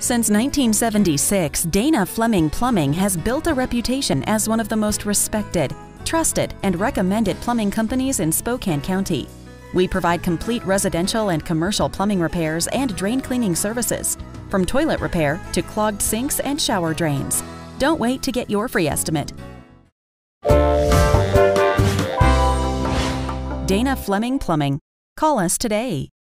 Since 1976, Dana Fleming Plumbing has built a reputation as one of the most respected, trusted, and recommended plumbing companies in Spokane County. We provide complete residential and commercial plumbing repairs and drain cleaning services, from toilet repair to clogged sinks and shower drains. Don't wait to get your free estimate. Dana Fleming Plumbing. Call us today.